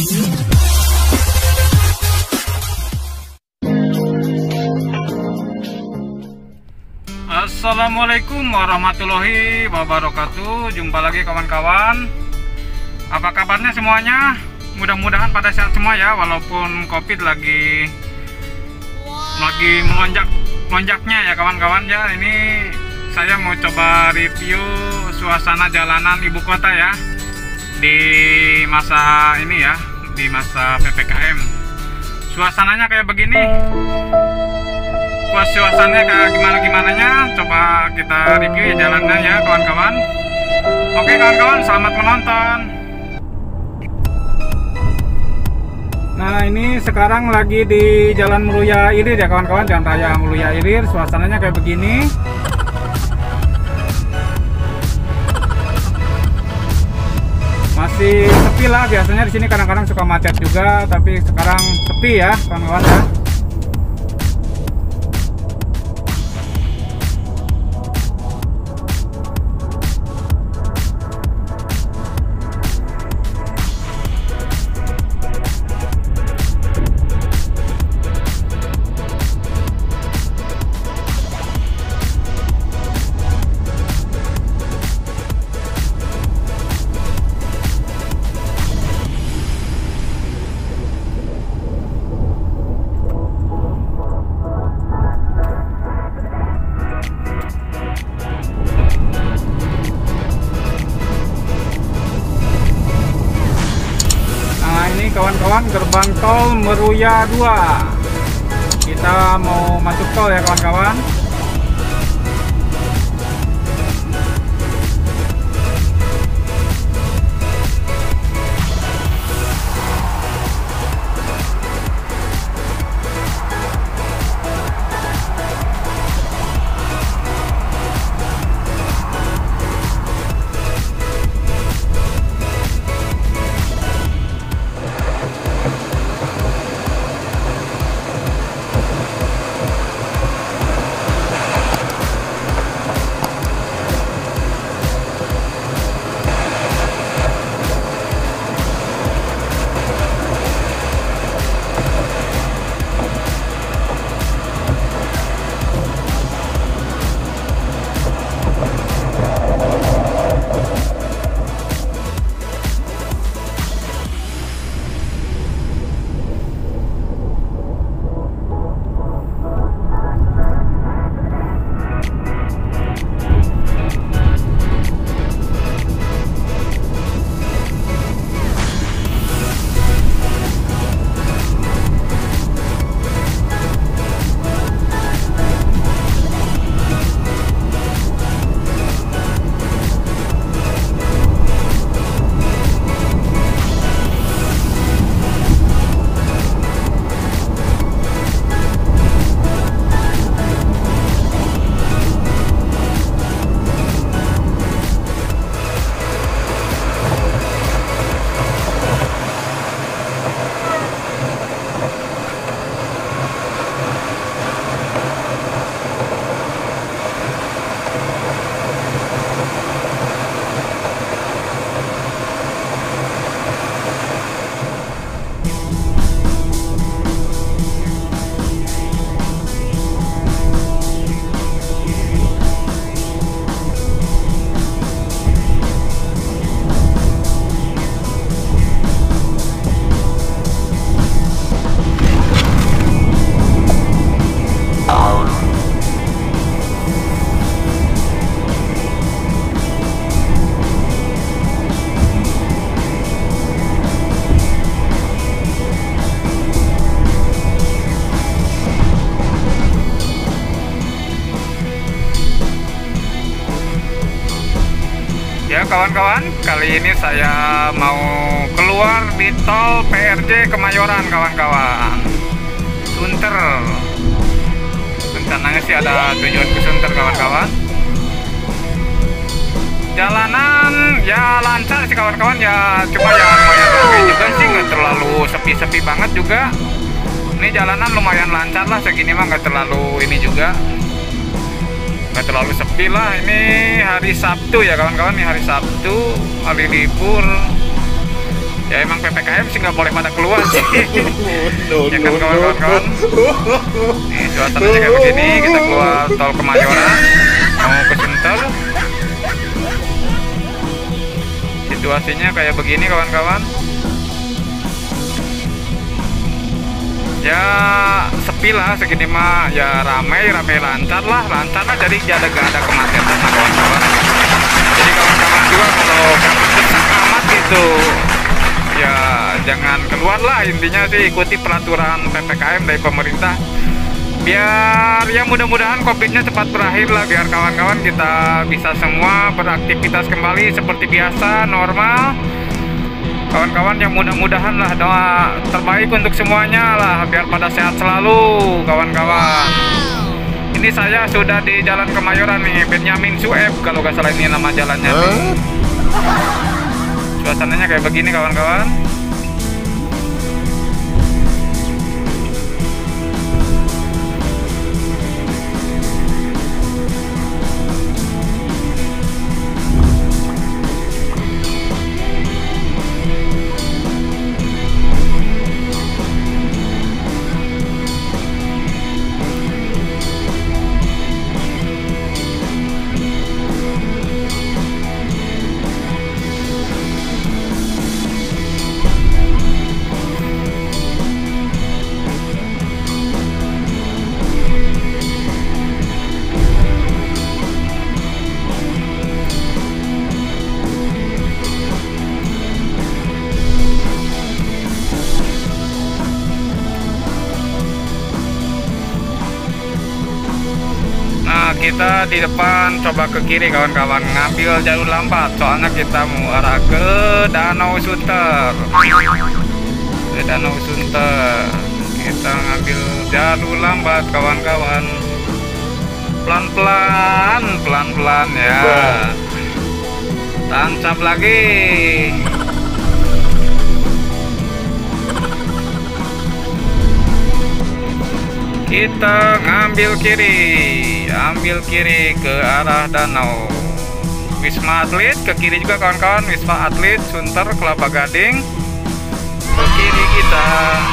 Assalamualaikum warahmatullahi wabarakatuh. Jumpa lagi kawan-kawan. Apa kabarnya semuanya? Mudah-mudahan pada sehat semua ya, walaupun COVID lagi melonjaknya ya kawan-kawan ya. Ini saya mau coba review suasana jalanan ibu kota ya di masa ini ya, di masa PPKM. Suasananya kayak begini. Suasananya kayak gimana-gimananya, coba kita review ya jalannya ya kawan-kawan. Oke kawan-kawan, selamat menonton. Nah, ini sekarang lagi di Jalan Meruya Ilir ya kawan-kawan, Jalan Raya Meruya Ilir. Suasananya kayak begini. Masih sepi lah, biasanya di sini kadang-kadang suka macet juga, tapi sekarang sepi ya kawan-kawan ya. Kawan-kawan, gerbang tol Meruya 2. Kita mau masuk tol ya kawan-kawan. Ya kawan-kawan, kali ini saya mau keluar di tol PRJ Kemayoran kawan-kawan. Sunter. Rencananya sih ada tujuan ke Sunter kawan-kawan. Jalanan ya lancar sih kawan-kawan ya, cuma ya lumayan ramai juga sih, nggak terlalu sepi-sepi banget juga. Ini jalanan lumayan lancar lah, segini mah nggak terlalu ini juga. Nggak terlalu sepi lah. Ini hari Sabtu ya kawan-kawan, ini hari Sabtu, hari libur. Ya emang PPKM sih nggak boleh pada keluar sih. Ya kan kawan-kawan. Nih suasananya kayak begini, kita keluar tol Kemayoran mau ke Sunter. Situasinya kayak begini kawan-kawan. Ya sepi lah segini mah, ya ramai lancar lah jadi gak ada kemacetan lah kawan-kawan. Jadi kawan-kawan juga kalau gak mendesak amat gitu ya jangan keluar lah, intinya sih ikuti peraturan PPKM dari pemerintah biar ya mudah-mudahan COVID-nya cepat berakhir lah, biar kawan-kawan kita bisa semua beraktivitas kembali seperti biasa normal. Kawan-kawan yang mudah-mudahan lah, doa terbaik untuk semuanya lah biar pada sehat selalu kawan-kawan. Ini saya sudah di Jalan Kemayoran nih, Benyamin Sueb kalau nggak salah ini nama jalannya nih. Suasananya kayak begini kawan-kawan. Kita di depan coba ke kiri kawan-kawan, ngambil jalur lambat soalnya kita mau arah ke Danau Sunter. Kita ngambil jalur lambat kawan-kawan, pelan-pelan ya, tancap lagi. Kita ambil kiri ke arah danau. Wisma Atlet ke kiri juga kawan-kawan, Wisma Atlet Sunter Kelapa Gading ke kiri kita.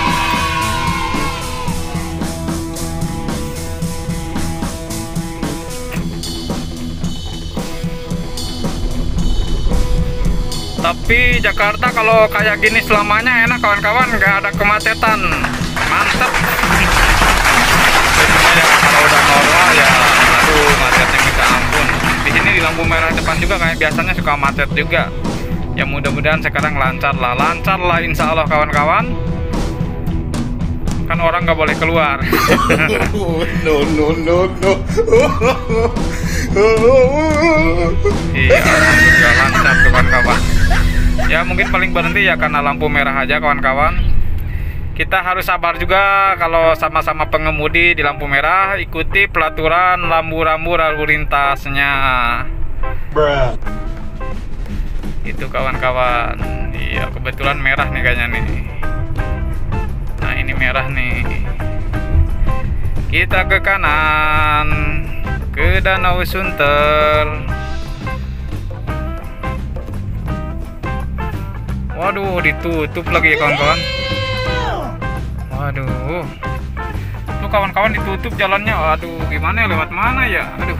Tapi Jakarta kalau kayak gini selamanya enak kawan-kawan, nggak ada kemacetan, mantep. Ya, kalau udah normal ya, aduh macetnya minta ampun. Di sini di lampu merah depan juga kayak biasanya suka macet juga. Ya mudah-mudahan sekarang lancar lah insya Allah kawan-kawan. Kan orang nggak boleh keluar. No. Iya, alhamdulillah lancar tuh kawan-kawan. Ya mungkin paling berhenti ya karena lampu merah aja kawan-kawan. Kita harus sabar juga kalau sama-sama pengemudi di lampu merah, ikuti pelaturan rambu-rambu lalu lintasnya. Itu kawan-kawan. Iya, kebetulan merah nih kayaknya nih. Nah, ini merah nih. Kita ke kanan, ke Danau Sunter. Waduh, ditutup lagi ya kawan-kawan. Waduh, tuh kawan-kawan ditutup jalannya. Aduh, gimana ya, lewat mana ya? Aduh,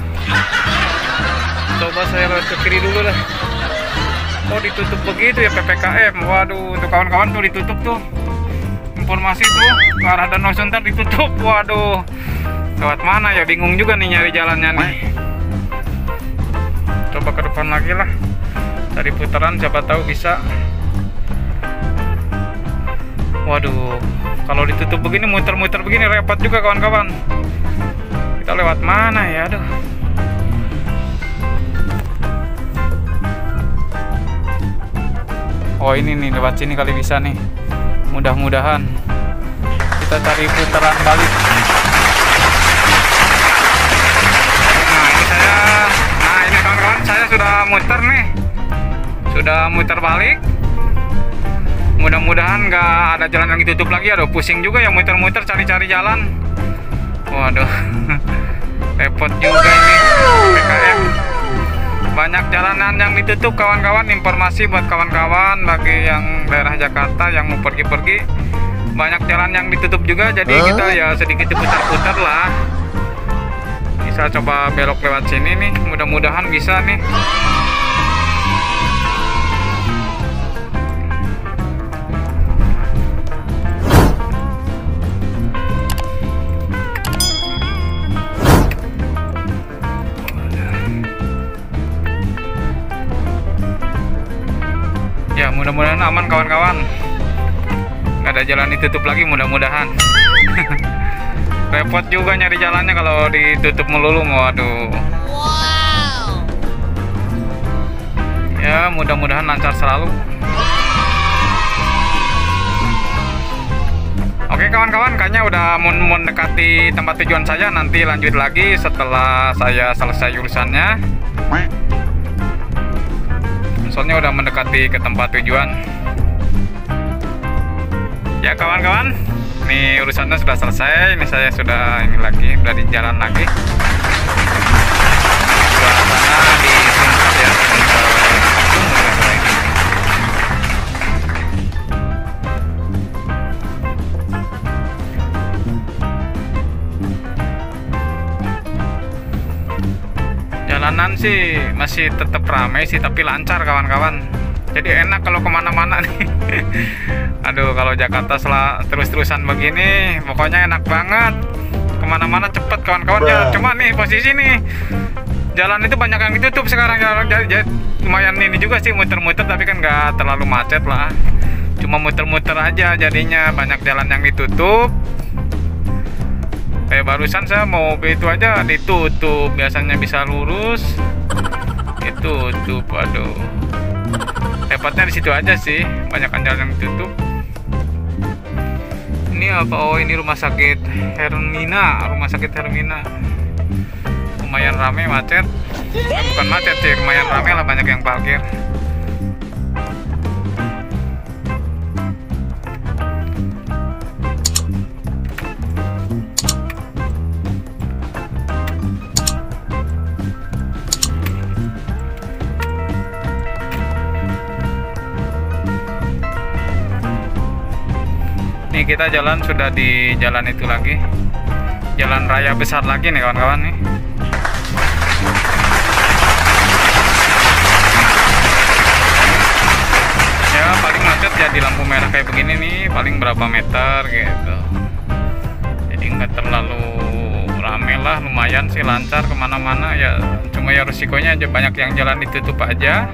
coba saya lewat ke kiri dulu lah. Oh, ditutup begitu ya PPKM. Waduh, untuk kawan-kawan tuh ditutup tuh. Informasi tuh ke arah Danau Sunter ditutup. Waduh, lewat mana ya? Bingung juga nih nyari jalannya nih. Coba ke depan lagi lah, cari putaran, siapa tahu bisa. Waduh, kalau ditutup begini, muter-muter begini repot juga kawan-kawan. Kita lewat mana ya? Aduh. Oh ini nih, lewat sini kali bisa nih. Mudah-mudahan. Kita cari putaran balik. Nah ini kawan-kawan, saya sudah muter nih. Sudah muter balik. Mudah-mudahan nggak ada jalan yang ditutup lagi. Aduh, pusing juga ya muter-muter cari-cari jalan. Waduh, repot juga ini PPKM. banyak jalanan yang ditutup kawan-kawan. Informasi buat kawan-kawan bagi yang daerah Jakarta yang mau pergi-pergi, banyak jalan yang ditutup juga. Jadi kita ya sedikit putar-putar lah. Bisa coba belok lewat sini nih, mudah-mudahan bisa nih. Ya mudah-mudahan aman kawan-kawan, nggak ada jalan ditutup lagi mudah-mudahan. Repot juga nyari jalannya kalau ditutup melulu, waduh. Ya mudah-mudahan lancar selalu. Oke kawan-kawan, kayaknya udah mendekati tempat tujuan saya. Nanti lanjut lagi setelah saya selesai urusannya. Soalnya udah mendekati ke tempat tujuan. Ya kawan-kawan, ini urusannya sudah selesai. Ini saya sudah udah di jalan lagi. Sebelah sana di Sunter ya, jalanan sih masih tetap ramai sih, tapi lancar kawan-kawan. Jadi enak kalau kemana-mana nih. Aduh, kalau Jakarta terus-terusan begini, pokoknya enak banget. Kemana-mana cepet kawan-kawan ya. Cuma nih posisi nih, jalan itu banyak yang ditutup sekarang. Jadi lumayan ini juga sih muter-muter, tapi kan nggak terlalu macet lah. Cuma muter-muter aja, jadinya banyak jalan yang ditutup. Kayak barusan saya mau itu aja ditutup, biasanya bisa lurus, ditutup. Aduh, repotnya di situ aja sih, banyak jalan yang ditutup. Ini apa? Oh ini rumah sakit Hermina, lumayan ramai, macet. Bukan macet sih, lumayan ramai lah, banyak yang parkir. Nih kita jalan sudah di jalan itu lagi, jalan raya besar lagi nih kawan-kawan nih. Ya paling macet ya di lampu merah kayak begini nih, paling berapa meter gitu. Jadi nggak terlalu rame lah, lumayan sih lancar kemana-mana ya. Cuma ya risikonya aja banyak yang jalan ditutup aja.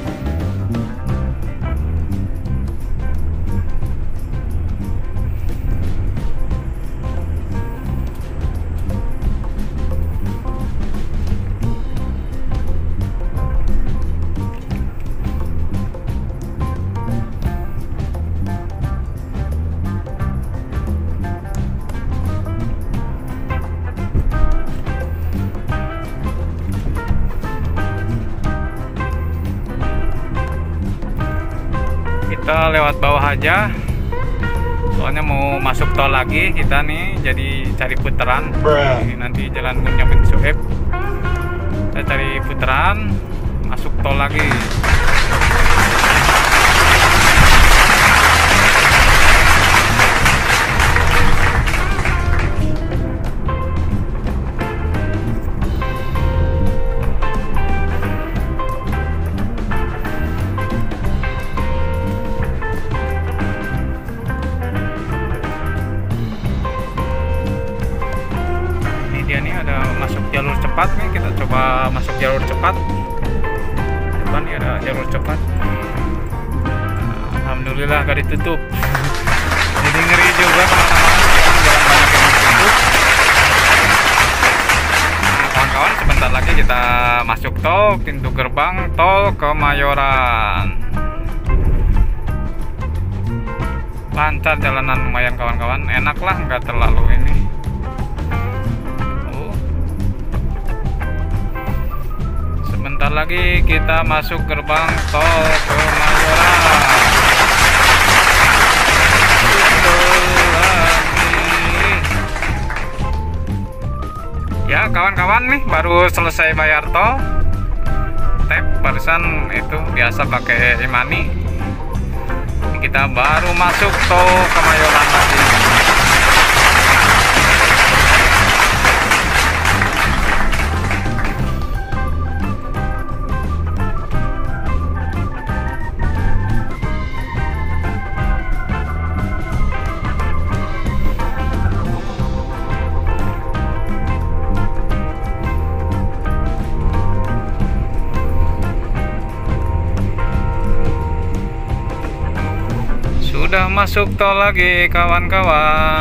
Kita lewat bawah aja, soalnya mau masuk tol lagi kita nih, jadi cari putaran. Nanti jalan Bunyamin Sueb, kita cari putaran masuk tol lagi. Ini ada masuk jalur cepat nih, kita coba masuk jalur cepat. Depan nih ada jalur cepat. Alhamdulillah gak ditutup. Jadi ngeri juga kemana-mana, jalan banyak yang ditutup. Nah kawan-kawan, sebentar lagi kita masuk tol, pintu gerbang tol Kemayoran. Lancar jalanan, lumayan kawan-kawan, enak lah, nggak terlalu ini. Sebentar lagi kita masuk gerbang tol Kemayoran. Ya kawan-kawan nih baru selesai bayar tol. barusan itu biasa pakai e-money. Kita baru masuk tol Kemayoran lagi. Sudah masuk tol lagi kawan-kawan.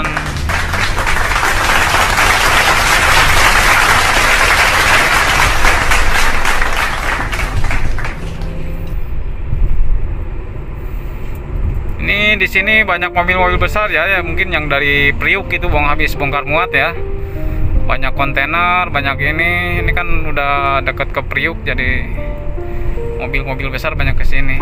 Ini di sini banyak mobil-mobil besar ya, mungkin yang dari Priuk itu habis bongkar muat ya. Banyak kontainer, banyak ini kan udah deket ke Priuk, jadi mobil-mobil besar banyak ke sini.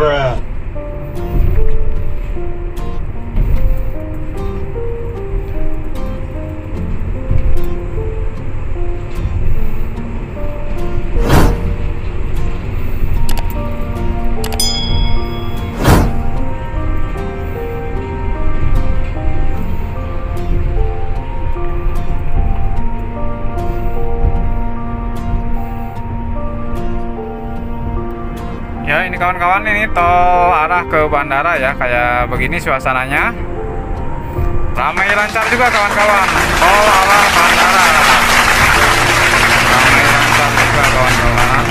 Ya ini kawan-kawan, ini tol arah ke bandara ya, kayak begini suasananya. Ramai lancar juga kawan-kawan, tol arah bandara. Ramai lancar juga kawan-kawan.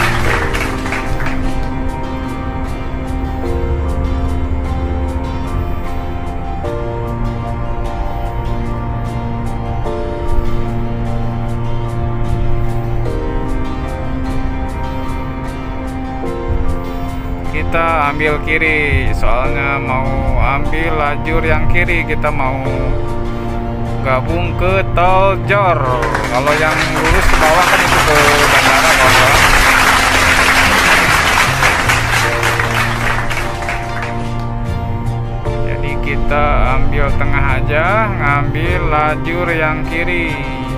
Kita ambil kiri, soalnya mau ambil lajur yang kiri, kita mau gabung ke tol Jor. Kalau yang lurus ke bawah kan itu ke bandara kawan-kawan. Jadi kita ambil tengah aja, ngambil lajur yang kiri,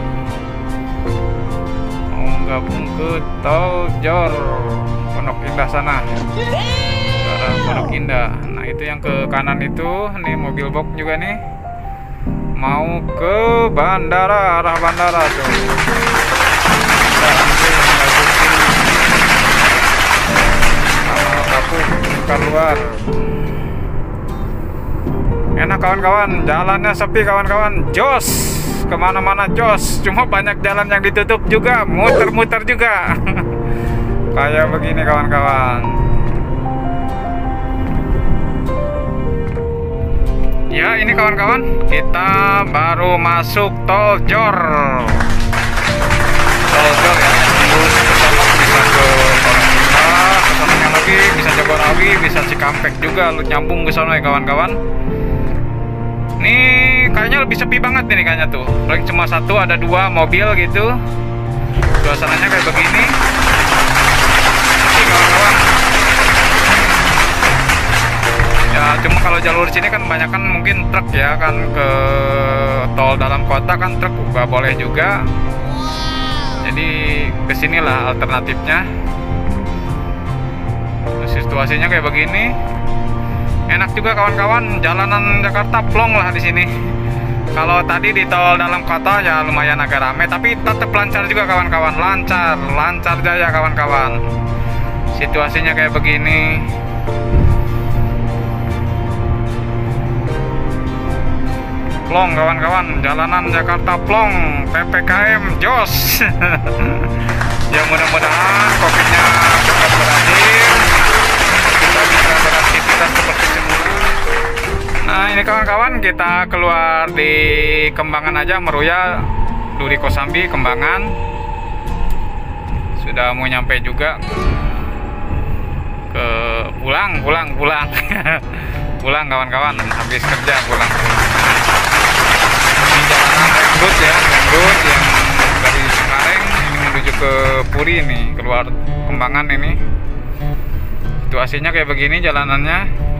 mau gabung ke tol Jor Pondok Indah sana, Pondok Indah. Nah itu yang ke kanan itu, nih mobil box juga nih, mau ke bandara, arah bandara tuh. Kita ambil lajur kiri, kalau kapuk keluar. Enak kawan-kawan, jalannya sepi kawan-kawan, jos, kemana-mana jos. Cuma banyak jalan yang ditutup juga, muter-muter juga. Kayak begini kawan-kawan. Ya ini kawan-kawan, kita baru masuk tol Jor. Tol Jor ya, yang lurus ke sana bisa ke Pondok, ke sananya lagi bisa Jagorawi, bisa Cikampek juga, lu nyambung ke sana ya kawan-kawan. Ini kayaknya lebih sepi banget nih kayaknya tuh. Paling cuma satu, ada dua mobil gitu. Suasananya kayak begini. Kawan-kawan. Ya cuma kalau jalur sini kan banyak kan mungkin truk ya kan, ke tol dalam kota kan truk nggak boleh juga. Jadi kesinilah alternatifnya. Situasinya kayak begini. Enak juga kawan-kawan, jalanan Jakarta plong lah di sini. Kalau tadi di tol dalam kota ya lumayan agak rame, tapi tetap lancar juga kawan-kawan, lancar jaya kawan-kawan. Situasinya kayak begini. Plong kawan-kawan, jalanan Jakarta plong, PPKM jos. Ya mudah-mudahan COVID-nya cepat berakhir, kita bisa beraktivitas seperti semula. Nah ini kawan-kawan, kita keluar di Kembangan aja, Meruya, Duri Kosambi, Kembangan. Sudah mau nyampe juga. Pulang pulang kawan-kawan, habis kerja pulang. Ini jalanan Ringgut ya, Ringgut yang dari Cengkareng ini menuju ke Puri nih, keluar Kembangan ini. Situasinya kayak begini jalanannya.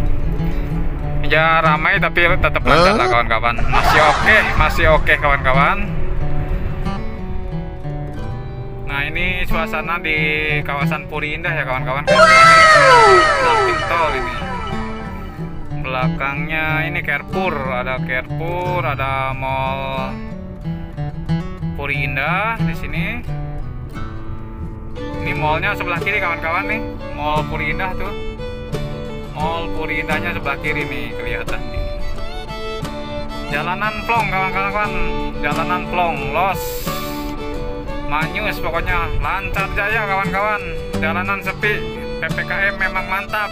Ya ramai tapi tetap lancar lah kawan-kawan. Masih oke kawan-kawan. Nah, ini suasana di kawasan Puri Indah ya kawan-kawan. Samping tol ini. Belakangnya ini Carrefour, ada mall Puri Indah di sini. Ini mallnya sebelah kiri kawan-kawan nih, mall Puri Indah tuh. Mall Puri Indahnya sebelah kiri nih kelihatan nih. Jalanan plong kawan-kawan, jalanan plong, los, manyus pokoknya, lancar jaya kawan-kawan. Jalanan sepi, PPKM memang mantap.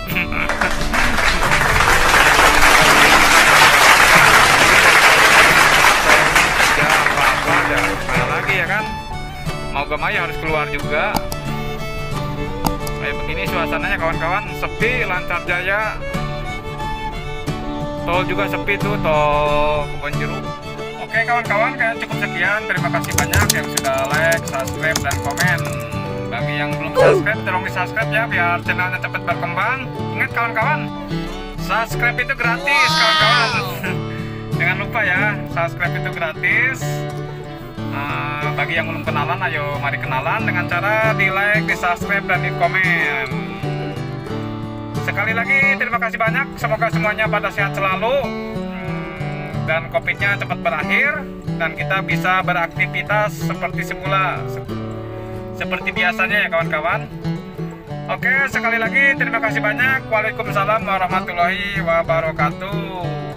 Ya apa-apa aja, mana lagi ya kan? Mau gak mau ya harus keluar juga. Kayak begini suasananya kawan-kawan, sepi, lancar jaya. Tol juga sepi tuh, tol Kebonjeruk. Oke kawan-kawan, kayak cukup sekian. Terima kasih banyak yang sudah like, subscribe, dan komen. Bagi yang belum subscribe, tolong di subscribe ya, biar channelnya cepat berkembang. Ingat kawan-kawan, subscribe itu gratis kawan-kawan. Jangan lupa ya, subscribe itu gratis. Bagi yang belum kenalan, ayo mari kenalan dengan cara di like, di subscribe, dan di komen. Sekali lagi terima kasih banyak. Semoga semuanya pada sehat selalu, dan COVID-nya cepat berakhir, dan kita bisa beraktivitas seperti semula, seperti biasanya ya kawan-kawan. Oke, sekali lagi terima kasih banyak. Waalaikumsalam warahmatullahi wabarakatuh.